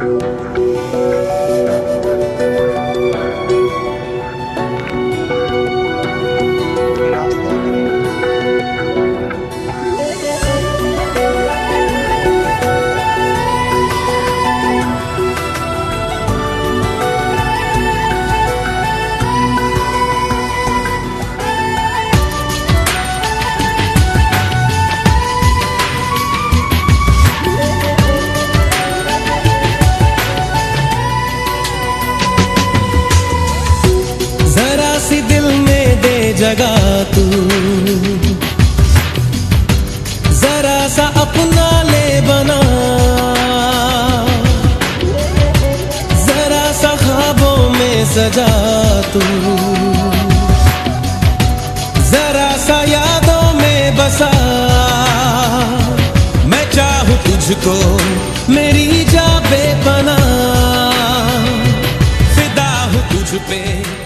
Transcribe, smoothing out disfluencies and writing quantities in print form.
जगा तू जरा सा अपना ले बना, जरा सा ख्वाबों में सजा तू, जरा सा यादों में बसा। मैं चाहूं तुझको मेरी जा बेपनाह, फिदा हूं तुझ पे।